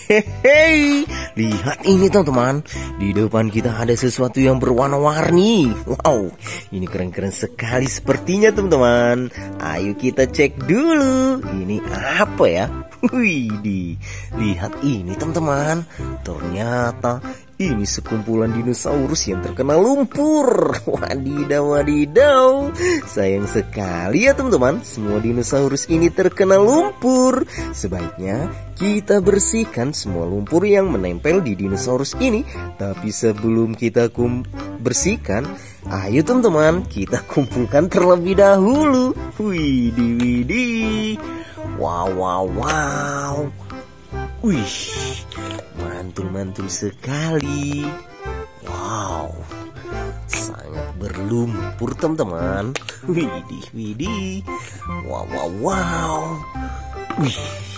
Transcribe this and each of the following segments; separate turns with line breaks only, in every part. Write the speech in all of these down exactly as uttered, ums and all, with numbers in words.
Hehehe, lihat ini teman-teman. Di depan kita ada sesuatu yang berwarna-warni. Wow, ini keren-keren sekali sepertinya teman-teman. Ayo kita cek dulu. Ini apa ya? Wih, lihat ini teman-teman. Ternyata ini sekumpulan dinosaurus yang terkena lumpur. Wadidaw, wadidaw. Sayang sekali ya teman-teman, semua dinosaurus ini terkena lumpur. Sebaiknya kita bersihkan semua lumpur yang menempel di dinosaurus ini. Tapi sebelum kita kum bersihkan, ayo teman-teman, kita kumpulkan terlebih dahulu. Widih, widih. Wow, wow, wow. Wih, mantul-mantul sekali. Wow, sangat berlumpur teman-teman. Widih, widih. Wow, wow, wow. Wih,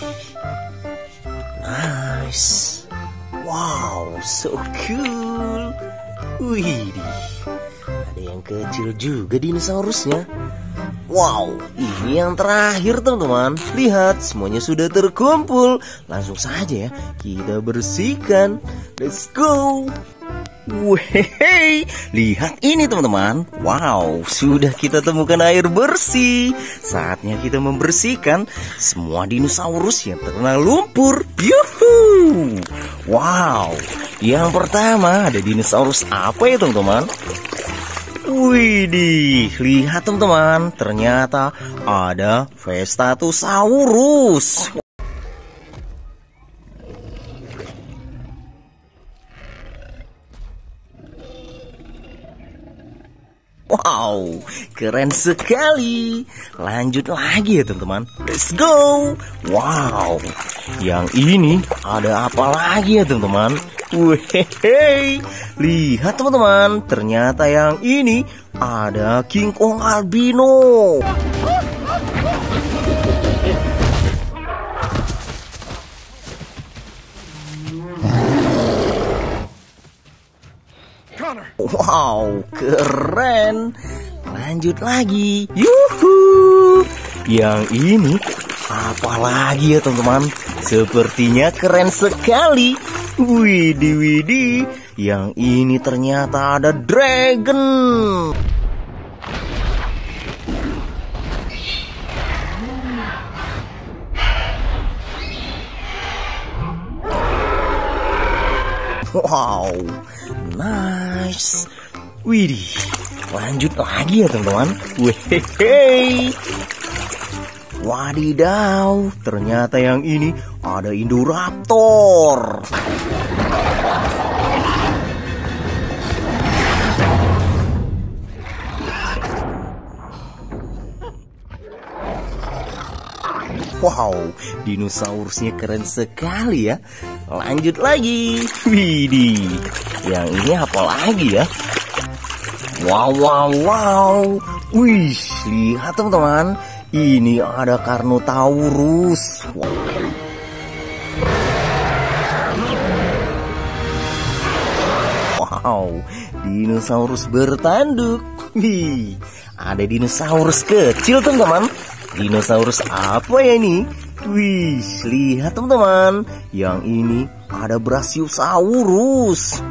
nice. Wow, so cool. Widih, ada yang kecil juga dinosaurusnya. Wow, ini yang terakhir teman-teman. Lihat, semuanya sudah terkumpul. Langsung saja ya, kita bersihkan. Let's go. Wehehe, lihat ini teman-teman. Wow, sudah kita temukan air bersih. Saatnya kita membersihkan semua dinosaurus yang terkena lumpur. Yuhu. Wow, yang pertama ada dinosaurus apa ya teman-teman? Widih, lihat teman-teman, ternyata ada Vestatosaurus. Wow, keren sekali. Lanjut lagi ya teman-teman. Let's go. Wow, yang ini ada apa lagi ya teman-teman? Wehehe, lihat teman-teman, ternyata yang ini ada King Kong albino. Wow, keren. Lanjut lagi. Yuhu. Yang ini apa lagi ya teman-teman? Sepertinya keren sekali. Widih, widih. Yang ini ternyata ada dragon. Wow, nice. Widih, lanjut lagi ya teman-teman. Wehehe. Wadidaw, ternyata yang ini ada Indoraptor. Wow, dinosaurusnya keren sekali ya. Lanjut lagi. Widih, yang ini apa lagi ya? Wow, wow, wow. Wih, lihat teman-teman. Ini ada Carnotaurus. Wow. Wow, dinosaurus bertanduk. Wih, ada dinosaurus kecil teman-teman. Dinosaurus apa ya ini? Wih, lihat teman-teman. Yang ini ada Brachiosaurus.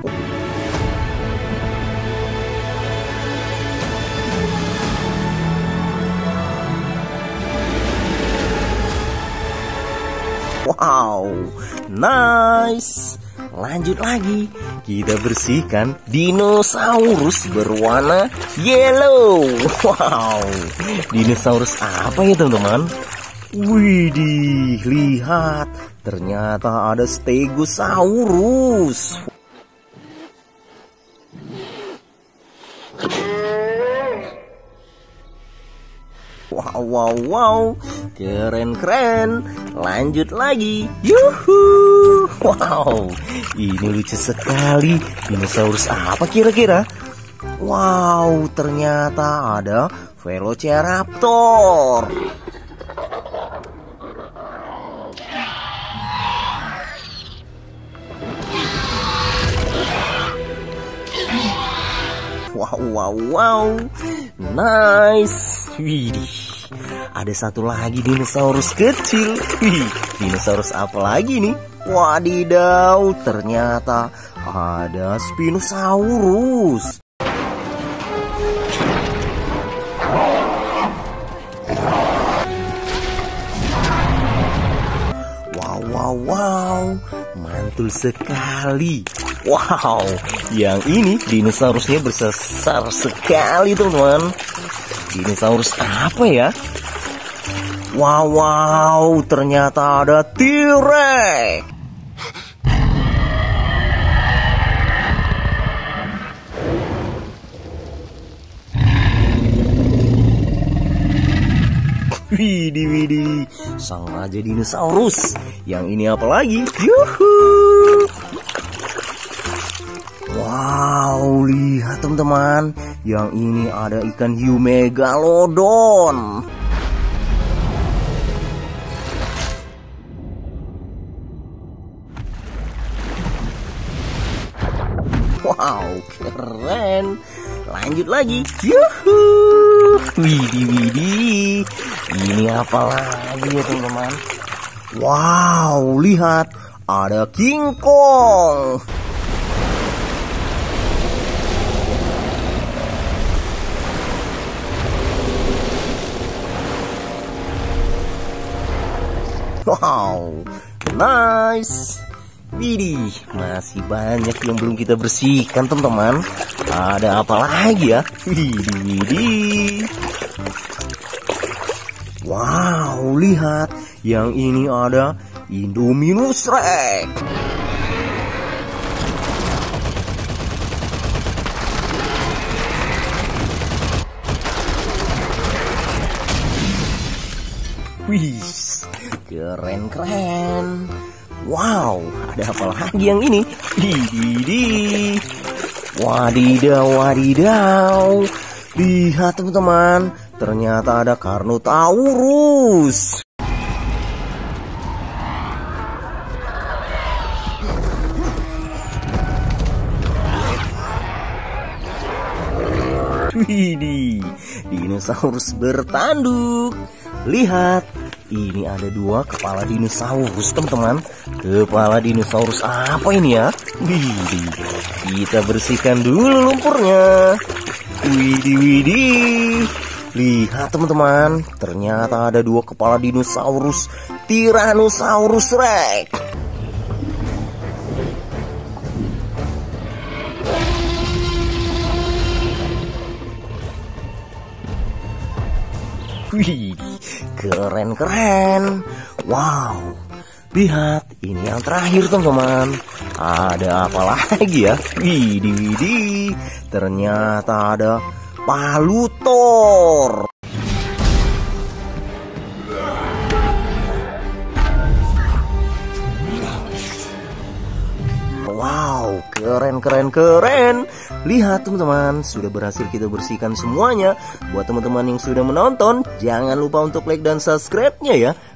Wow, nice. Lanjut lagi, kita bersihkan dinosaurus berwarna yellow. Wow, dinosaurus apa ya teman-teman? Widih, lihat, ternyata ada Stegosaurus. Wow, wow, wow, keren-keren. Lanjut lagi. Yuhu. Wow, ini lucu sekali. Dinosaurus apa kira-kira? Wow, ternyata ada Velociraptor. Wow, wow, wow. Nice. Widih, ada satu lagi dinosaurus kecil. Wih, dinosaurus apa lagi nih? Wadidaw, ternyata ada Spinosaurus. Wow, wow, wow, mantul sekali. Wow, yang ini dinosaurusnya besar sekali teman-teman. Dinosaurus apa ya? Wow, wow, ternyata ada T-Rex. Widih, widih, sang raja dinosaurus. Yang ini apa lagi? Yuhu! Wow, lihat teman-teman. Yang ini ada ikan hiu megalodon. Wow, keren. Lanjut lagi. Yuhu! Widih, widih. Ini apa lagi ya teman-teman? Wow, lihat. Ada King Kong. Wow, nice. Widih, masih banyak yang belum kita bersihkan teman-teman. Ada apa lagi ya? Widih, widih. Wow, lihat. Yang ini ada Indominus Rex. Wih, keren-keren. Wow, ada apa lagi yang ini? Widih, wadidaw, wadidaw. Lihat teman-teman, ternyata ada Carnotaurus. Widih, dinosaurus bertanduk. Lihat, ini ada dua kepala dinosaurus teman-teman. Kepala dinosaurus apa ini ya? Widih, kita bersihkan dulu lumpurnya. Widih, widih. Lihat teman-teman, ternyata ada dua kepala dinosaurus Tyrannosaurus Rex. Wih, keren-keren. Wow, lihat, ini yang terakhir teman-teman. Ada apa lagi ya? Widih, widih. Ternyata ada Palutor. Wow, keren, keren, keren. Lihat teman-teman, sudah berhasil kita bersihkan semuanya. Buat teman-teman yang sudah menonton, jangan lupa untuk like dan subscribe-nya ya.